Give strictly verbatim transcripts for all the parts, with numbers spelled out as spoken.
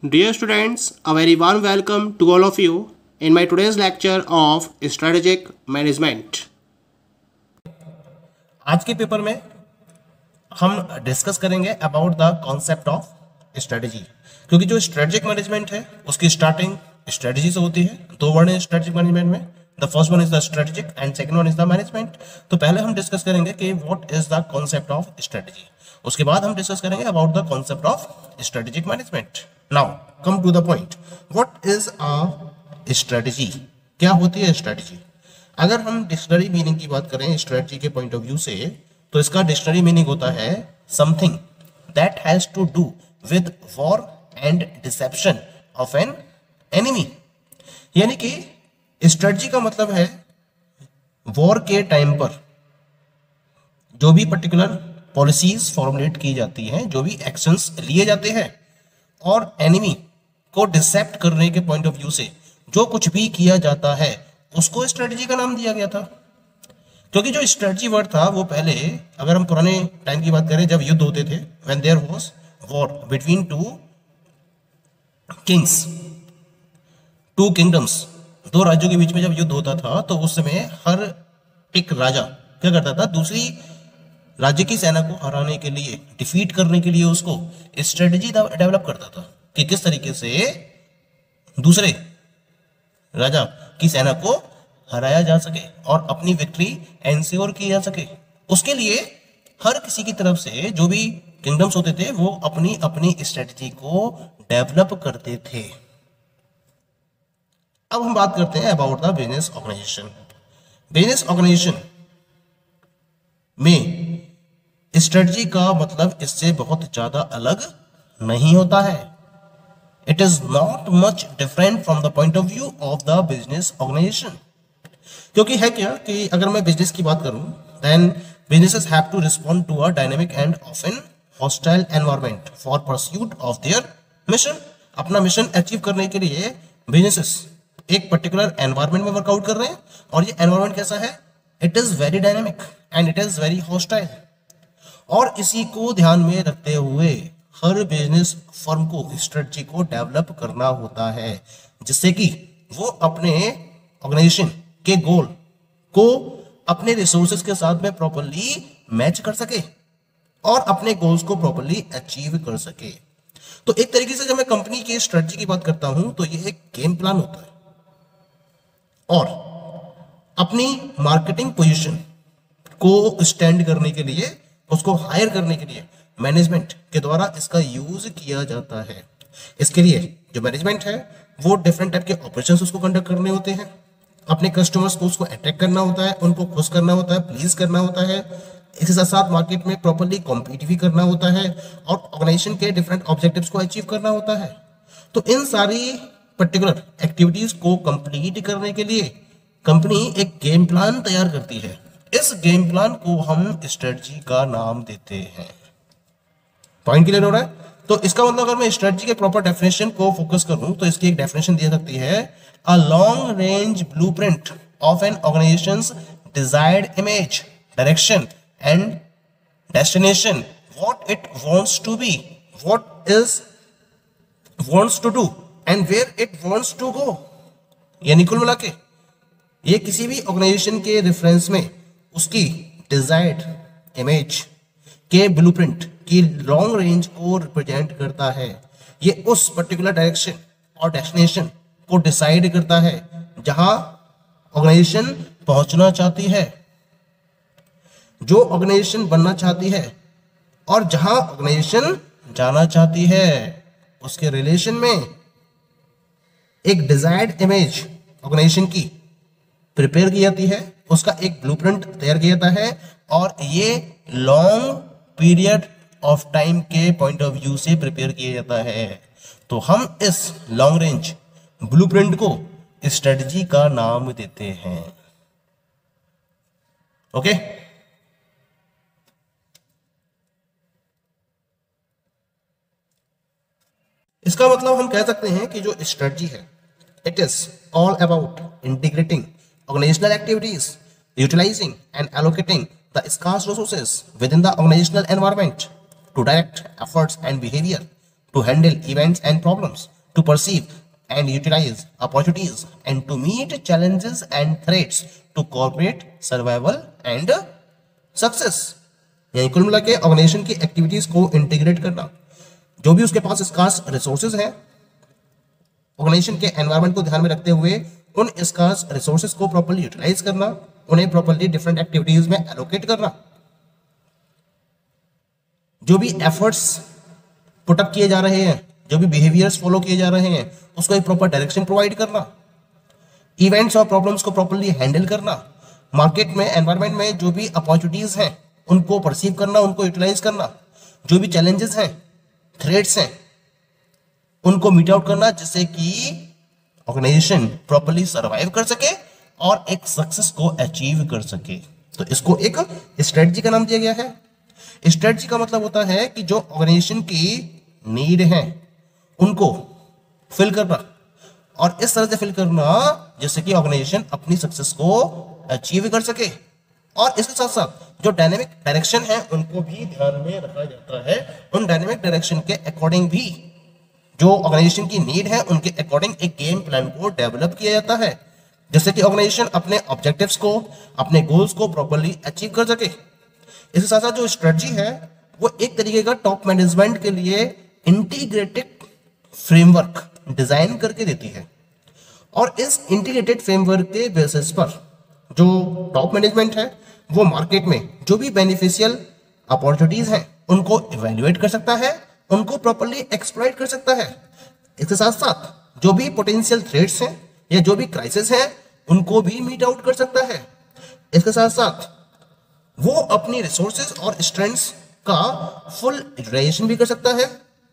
Dear students, a very warm welcome to all of you in my today's lecture of Strategic Management. आज के paper में हम discuss करेंगे about the concept of strategy, क्योंकि जो strategic management है उसकी स्टार्टिंग स्ट्रेटजी से होती है। दो वर्ड है स्ट्रेटेजिक मैनेजमेंट में, the first one is the strategic and second one is the management. तो पहले हम डिस्कस करेंगे कि what is the concept of strategy, उसके बाद हम डिस्कस करेंगे about the concept of strategic management. Now come to the point, what is a strategy, क्या होती है स्ट्रेटजी। अगर हम डिक्शनरी मीनिंग की बात करें स्ट्रेटजी के पॉइंट ऑफ व्यू से, तो इसका डिक्शनरी मीनिंग होता है something that has to do with war and deception of an enemy. यानी कि स्ट्रेटजी का मतलब है वॉर के टाइम पर जो भी पर्टिकुलर पॉलिसीज फॉर्मुलेट की जाती हैं, जो भी एक्शंस लिए जाते हैं, और एनिमी को डिसेप्ट करने के पॉइंट ऑफ व्यू से जो कुछ भी किया जाता है उसको स्ट्रेटजी का नाम दिया गया था। क्योंकि जो स्ट्रेटजी वर्ड था वो पहले, अगर हम पुराने टाइम की बात करें, जब युद्ध होते थे, when there was war between two kings, two kingdoms, दो राज्यों के बीच में जब युद्ध होता था, तो उस समय हर एक राजा क्या करता था, दूसरी राज्य की सेना को हराने के लिए, डिफीट करने के लिए उसको स्ट्रेटजी डेवलप करता था कि किस तरीके से दूसरे राजा की सेना को हराया जा सके और अपनी विक्ट्री एंश्योर की जा सके। उसके लिए हर किसी की तरफ से जो भी किंगडम्स होते थे वो अपनी अपनी स्ट्रेटजी को डेवलप करते थे। अब हम बात करते हैं about the business organization. Business organization में स्ट्रेटजी का मतलब इससे बहुत ज्यादा अलग नहीं होता है। It is not much different from the point of view of the business organization. क्योंकि है क्या कि अगर मैं बिजनेस की बात करूं, then businesses have to respond to a dynamic and often hostile environment for pursuit of their mission. अपना मिशन अचीव करने के लिए बिजनेसेस एक पर्टिकुलर एनवायरमेंट में वर्कआउट कर रहे हैं, और ये एनवायरमेंट कैसा है, it is very dynamic and it is very hostile. और इसी को ध्यान में रखते हुए हर बिजनेस फर्म को स्ट्रेटजी को डेवलप करना होता है, जिससे कि वो अपने ऑर्गेनाइजेशन के गोल को अपने रिसोर्सेज के साथ में प्रॉपर्ली मैच कर सके और अपने गोल्स को प्रॉपर्ली अचीव कर सके। तो एक तरीके से जब मैं कंपनी की स्ट्रेटजी की बात करता हूं तो ये एक गेम प्लान होता है, और अपनी मार्केटिंग पोजीशन को स्टैंड करने के लिए, उसको हायर करने के लिए मैनेजमेंट के द्वारा इसका यूज किया जाता है। इसके लिए जो मैनेजमेंट है वो डिफरेंट टाइप के ऑपरेशंस उसको कंडक्ट करने होते हैं, अपने कस्टमर्स को उसको अट्रैक्ट करना होता है, उनको खुश करना होता है, प्लीज करना होता है, इसके साथ साथ मार्केट में प्रॉपर्ली कॉम्पीट भी करना होता है, और ऑर्गेनाइजेशन के डिफरेंट ऑब्जेक्टिव्स को अचीव करना होता है। तो इन सारी पर्टिकुलर एक्टिविटीज को कंप्लीट करने के लिए कंपनी एक गेम प्लान तैयार करती है। इस गेम प्लान को हम स्ट्रेटजी का नाम देते हैं। पॉइंट क्लियर हो रहा है? तो इसका मतलब अगर मैं स्ट्रेटजी के प्रॉपर डेफिनेशन को फोकस करूं तो इसकी एक डेफिनेशन दी सकती है, a long range blueprint of an organization's desired image, direction and destination, what it wants to be, what is wants to do and where it wants to go. यानी कुल मिला के ये किसी भी ऑर्गेनाइजेशन के रेफरेंस में उसकी डिजायर्ड इमेज के ब्लूप्रिंट की लॉन्ग रेंज को रिप्रेजेंट करता है। ये उस पर्टिकुलर डायरेक्शन और डेस्टिनेशन को डिसाइड करता है जहां ऑर्गेनाइजेशन पहुंचना चाहती है, जो ऑर्गेनाइजेशन बनना चाहती है, और जहां ऑर्गेनाइजेशन जाना चाहती है। उसके रिलेशन में एक डिजायर्ड इमेज ऑर्गेनाइजेशन की प्रिपेयर की जाती है, उसका एक ब्लूप्रिंट तैयार किया जाता है, और ये लॉन्ग पीरियड ऑफ टाइम के पॉइंट ऑफ व्यू से प्रिपेयर किया जाता है। तो हम इस लॉन्ग रेंज ब्लूप्रिंट को स्ट्रेटजी का नाम देते हैं। ओके, इसका मतलब हम कह सकते हैं कि जो स्ट्रेटजी है, it is all about integrating organizational activities, utilizing and allocating the scarce resources within the organizational environment to direct efforts and behavior to handle events and problems to perceive and utilize opportunities and to meet challenges and threats to corporate survival and success। यानी कुल मिला के organisation की activities को integrate करना, जो भी उसके पास स्कार्स रिसोर्सेज हैं, ऑर्गेनाइजेशन के एनवायरनमेंट को ध्यान में रखते हुए उन स्कार्स रिसोर्सेज को प्रॉपर्ली यूटिलाइज करना, उन्हें प्रॉपर्ली डिफरेंट एक्टिविटीज में एलोकेट करना, जो भी एफर्ट्स पुटअप किए जा रहे हैं, जो भी बिहेवियर्स फॉलो किए जा रहे हैं, उसको एक प्रॉपर डायरेक्शन प्रोवाइड करना, इवेंट्स और प्रॉब्लम्स को प्रॉपर्ली हैंडल करना, मार्केट में एनवायरनमेंट में जो भी अपॉर्चुनिटीज हैं उनको परसीव करना, उनको यूटिलाइज करना, जो भी चैलेंजेस हैं, थ्रेट्स हैं, उनको मीट आउट करना, जिससे कि ऑर्गेनाइजेशन प्रॉपर्ली सर्वाइव कर सके और एक सक्सेस को अचीव कर सके। तो इसको एक स्ट्रेटजी का नाम दिया गया है। स्ट्रेटजी का मतलब होता है कि जो ऑर्गेनाइजेशन की नीड है उनको फिल करना, और इस तरह से फिल करना जिससे कि ऑर्गेनाइजेशन अपनी सक्सेस को अचीव कर सके। और इसके साथ साथ जो डायनेमिक डायरेक्शन है उनको भी ध्यान में रखा जाता है। उन डायनेमिक डायरेक्शन के अकॉर्डिंग भी जो ऑर्गेनाइजेशन की नीड है उनके अकॉर्डिंग एक गेम प्लान को डेवलप किया जाता है, जिससे कि ऑर्गेनाइजेशन अपने ऑब्जेक्टिव्स को, अपने गोल्स को प्रॉपर्ली अचीव कर सके। इसके साथ साथ जो स्ट्रेटजी है वो एक तरीके का टॉप मैनेजमेंट के लिए इंटीग्रेटेड फ्रेमवर्क डिजाइन करके देती है, और इस इंटीग्रेटेड फ्रेमवर्क के बेसिस पर जो टॉप मैनेजमेंट है वो मार्केट में जो भी बेनिफिशियल अपॉर्चुनिटीज हैं उनको इवेल्युएट कर सकता है, उनको प्रॉपर्ली एक्सप्लॉइट कर सकता है। इसके साथ साथ जो भी पोटेंशियल थ्रेट्स हैं या जो भी क्राइसिस हैं उनको भी मीट आउट कर सकता है। इसके साथ साथ वो अपनी रिसोर्सेज और स्ट्रेंथ्स का फुल यूटिलाइजेशन भी कर सकता है,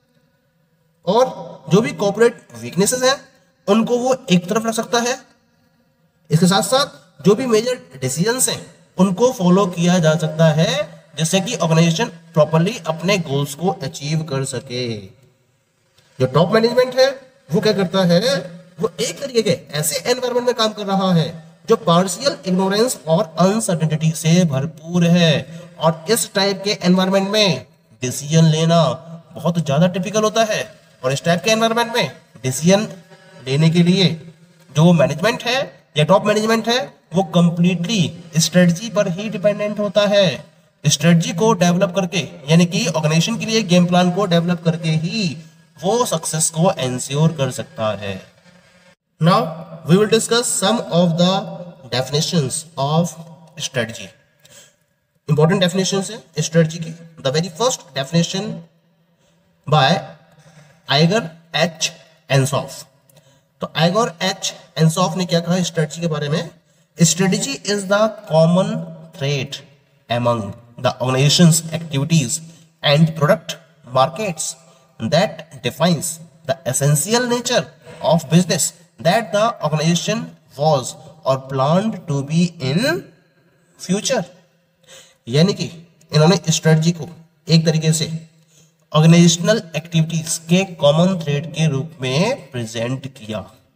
और जो भी कॉर्पोरेट वीकनेसेस हैं उनको वो एक तरफ रख सकता है। इसके साथ साथ जो भी मेजर डिसीजंस हैं उनको फॉलो किया जा सकता है, जिससे कि ऑर्गेनाइजेशन प्रॉपर्ली अपने गोल्स को अचीव कर सके। जो टॉप मैनेजमेंट है वो क्या करता है, वो एक तरीके के ऐसे एनवायरनमेंट में काम कर रहा है जो पार्शियल इग्नोरेंस और अनसर्टेनिटी से भरपूर है, और इस टाइप के एनवायरनमेंट में डिसीजन लेना बहुत ज्यादा टिपिकल होता है। और इस टाइप के एनवायरनमेंट में डिसीजन लेने के लिए जो मैनेजमेंट है या टॉप मैनेजमेंट है वो कंप्लीटली स्ट्रेटजी पर ही डिपेंडेंट होता है। स्ट्रेटजी को डेवलप करके, यानी कि ऑर्गेनाइजेशन के लिए गेम प्लान को डेवलप करके ही वो सक्सेस को एंश्योर कर सकता है। Now we will discuss some of the definitions of strategy. Important definitions है strategy की। The very first definition by Iger H. Ansoff. तो Iger H. Ansoff ने क्या कहा strategy के बारे में? Strategy is the common thread among the organization's activities and product markets that defines the essential nature of business that the organization was or planned to be in future। यानी कि इन्होंने strategy को एक तरीके से ऑर्गेनाइजेशनल एक्टिविटीज के common thread के रूप में प्रेजेंट किया,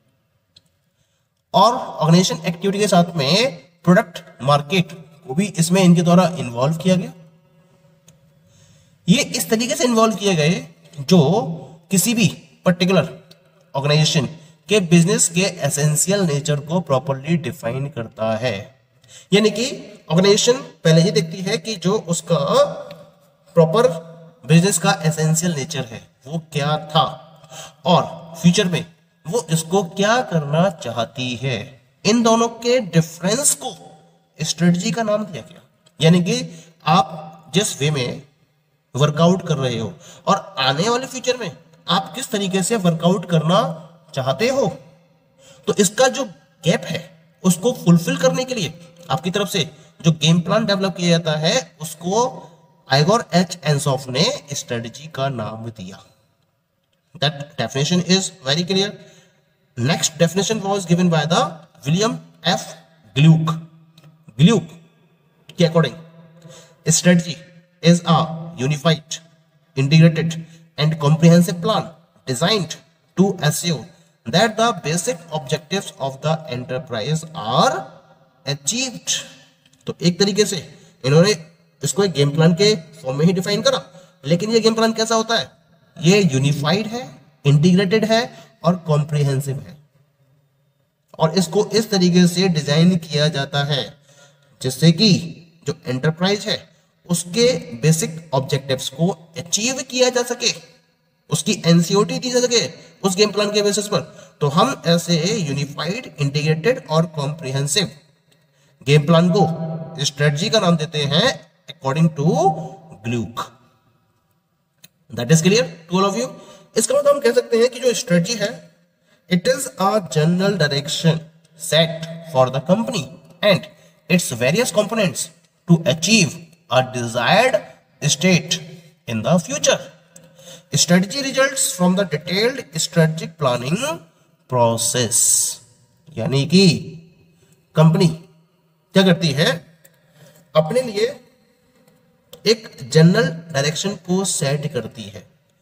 और ऑर्गेनाइजेशन एक्टिविटी के साथ में प्रोडक्ट मार्केट को भी इसमें इनके द्वारा इन्वॉल्व किया गया। ये इस तरीके से इन्वॉल्व किए गए जो किसी भी पर्टिकुलर ऑर्गेनाइजेशन के बिजनेस के एसेंशियल नेचर को प्रॉपर्ली डिफाइन करता है। यानी कि ऑर्गेनाइजेशन पहले ही देखती है कि जो उसका प्रॉपर बिजनेस का एसेंशियल नेचर है वो क्या था, और फ्यूचर में वो इसको क्या करना चाहती है। इन दोनों के डिफरेंस को स्ट्रेटजी का नाम दिया गया। यानी कि आप जिस वे में वर्कआउट कर रहे हो और आने वाले फ्यूचर में आप किस तरीके से वर्कआउट करना चाहते हो, तो इसका जो गैप है उसको फुलफिल करने के लिए आपकी तरफ से जो गेम प्लान डेवलप किया जाता है उसको आइगर एच एंसॉफ ने स्ट्रेटजी का नाम दिया। That definition is very clear. Next definition was given by the William F. Gluck. Gluck के according, strategy is a unified, integrated, and comprehensive plan designed to assure that the basic objectives of the enterprise are achieved. तो एक तरीके से इन्होंने इसको एक game plan के form में ही डिफाइन करा, लेकिन ये गेम प्लान कैसा होता है, ये यूनिफाइड है, इंटीग्रेटेड है और कॉम्प्रिहेंसिव है, और इसको इस तरीके से डिजाइन किया जाता है जिससे कि जो एंटरप्राइज है उसके बेसिक ऑब्जेक्टिव्स को अचीव किया जा सके, उसकी एनसीओटी दी जा सके उस गेम प्लान के बेसिस पर। तो हम ऐसे यूनिफाइड, इंटीग्रेटेड और कॉम्प्रिहेंसिव गेम प्लान को स्ट्रेटजी का नाम देते हैं according to Glueck. That is clear to all of you. इसका मतलब हम कह सकते हैं कि जो स्ट्रेटजी है it is a general direction set for the company and its various components to achieve a desired state in the future. Strategy results from the detailed strategic planning process. यानी कि कंपनी क्या करती है, अपने लिए एक general direction को set करती है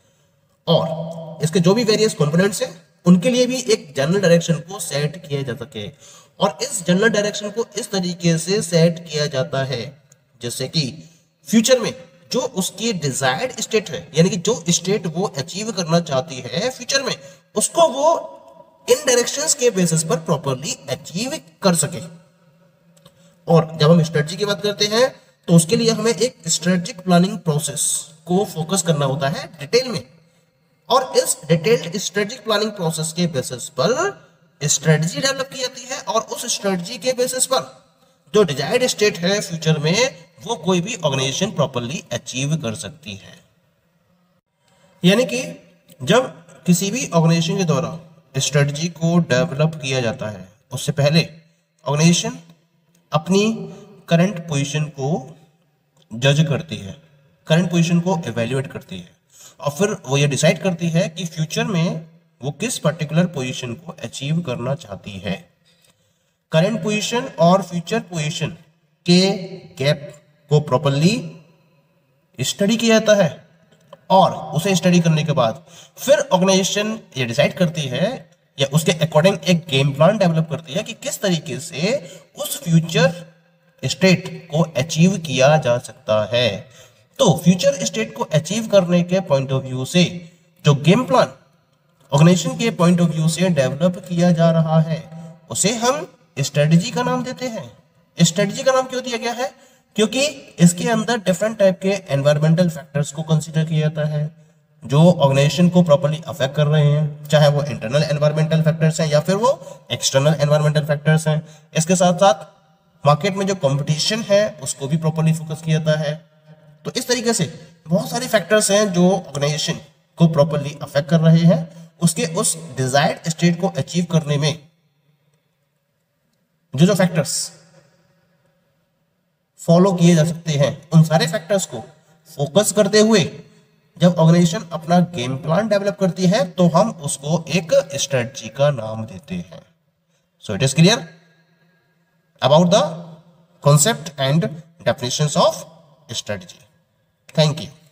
और इसके जो भी वेरियस कंपोनेंट्स हैं उनके लिए भी एक जनरल डायरेक्शन को सेट किया जा सके, और इस जनरल डायरेक्शन को इस तरीके से सेट किया जाता है जैसे कि फ्यूचर में जो उसकी डिजायर्ड स्टेट है, यानी कि जो स्टेट वो अचीव करना चाहती है फ्यूचर में, उसको वो इन डायरेक्शंस के बेसिस पर प्रॉपरली अचीव कर सके। और जब हम स्ट्रेटजी की बात करते हैं तो उसके लिए हमें एक स्ट्रेटेजिक प्लानिंग प्रोसेस को फोकस करना होता है डिटेल में, और इस डिटेल्ड स्ट्रेटेजिक प्लानिंग प्रोसेस के बेसिस पर स्ट्रेटजी डेवलप की जाती है, और उस स्ट्रेटजी के बेसिस पर जो डिजायर्ड स्टेट है फ्यूचर में वो कोई भी ऑर्गेनाइजेशन प्रॉपरली अचीव कर सकती है। यानी कि जब किसी भी ऑर्गेनाइजेशन के द्वारा स्ट्रेटजी को डेवलप किया जाता है उससे पहले ऑर्गेनाइजेशन अपनी करंट पोजीशन को जज करती है, करंट पोजीशन को एवेल्युएट करती है, और फिर वो ये डिसाइड करती है कि फ्यूचर में वो किस पर्टिकुलर पोजीशन को अचीव करना चाहती है। करंट पोजीशन और फ्यूचर पोजीशन के गैप को प्रॉपरली स्टडी किया जाता है, और उसे स्टडी करने के बाद फिर ऑर्गेनाइजेशन ये डिसाइड करती है या उसके अकॉर्डिंग एक गेम प्लान डेवलप करती है कि किस तरीके से उस फ्यूचर स्टेट को अचीव किया जा सकता है। तो फ्यूचर स्टेट को अचीव करने के पॉइंट ऑफ व्यू से जो गेम प्लान ऑर्गेनाइजेशन के पॉइंट ऑफ व्यू से डेवलप किया जा रहा है उसे हम स्ट्रेटजी का नाम देते हैं। स्ट्रेटजी का नाम क्यों दिया गया है? क्योंकि इसके अंदर डिफरेंट टाइप के एनवायरमेंटल फैक्टर्स को कंसीडर किया जाता है जो ऑर्गेनाइजेशन को प्रॉपर्ली अफेक्ट कर रहे हैं, चाहे वो इंटरनल एनवायरमेंटल फैक्टर्स हैं या फिर वो एक्सटर्नल एनवायरमेंटल फैक्टर्स हैं। इसके साथ साथ मार्केट में जो कंपटीशन है उसको भी प्रॉपर्ली फोकस किया जाता है। तो इस तरीके से बहुत सारे फैक्टर्स हैं जो ऑर्गेनाइजेशन को प्रॉपर्ली अफेक्ट कर रहे हैं, उसके उस डिजायर्ड स्टेट को अचीव करने में जो जो फैक्टर्स फॉलो किए जा सकते हैं उन सारे फैक्टर्स को फोकस करते हुए जब ऑर्गेनाइजेशन अपना गेम प्लान डेवलप करती है तो हम उसको एक स्ट्रेटजी का नाम देते हैं। So it is clear about the concept and definitions of strategy. Thank you.